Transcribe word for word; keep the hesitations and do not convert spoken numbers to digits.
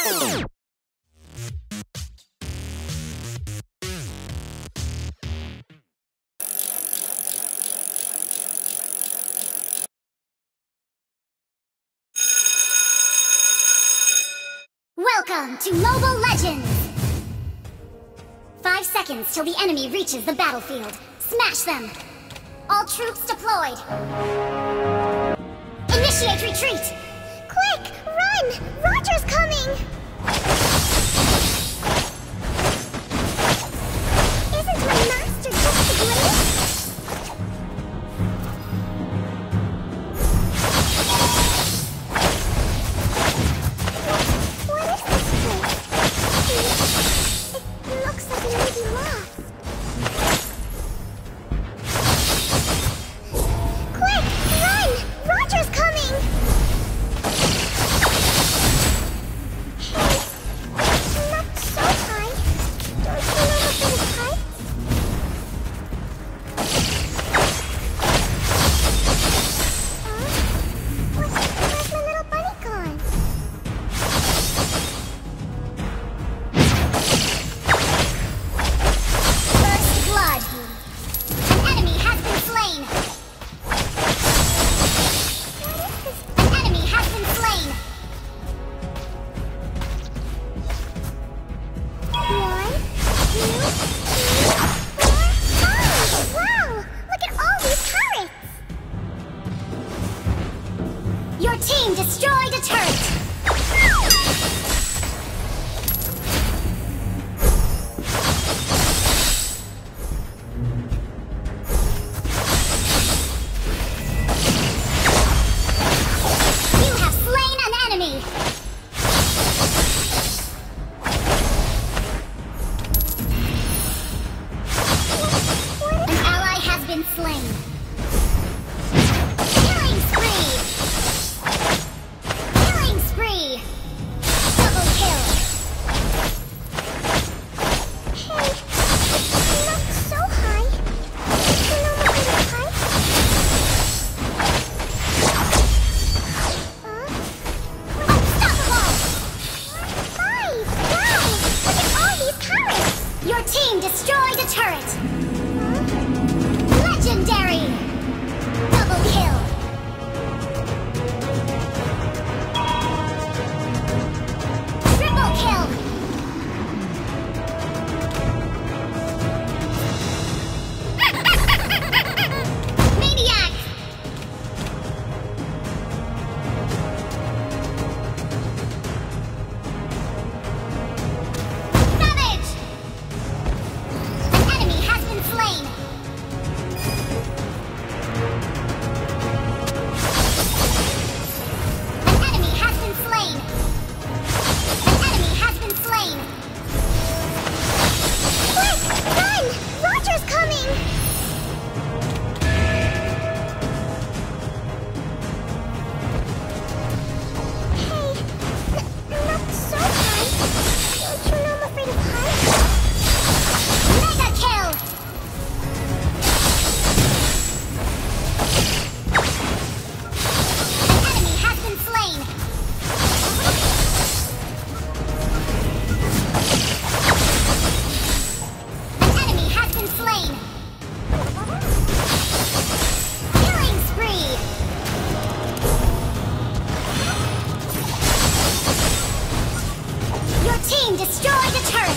Welcome to Mobile Legends! Five seconds till the enemy reaches the battlefield. Smash them! All troops deployed! Initiate retreat! Quick! Run! Roger's coming! Isn't my master just great? Your team destroyed a turret! You have slain an enemy! An ally has been slain. Killing spree! Killing spree! Double kill! Hey, not so high. You know my favorite height? Unstoppable! Five! Wow! Look at all these turrets! Your team destroyed a turret! Legendary! Double kill! Triple kill! Maniac! Savage! An enemy has been slain! An enemy has been slain! An enemy has been slain! Quick! Run! Roger's coming! Hey, n- not so high. Don't you know I'm afraid of heights? Mega kill! An enemy has been slain! An enemy has been slain! Killing spree! Your team destroyed a turret!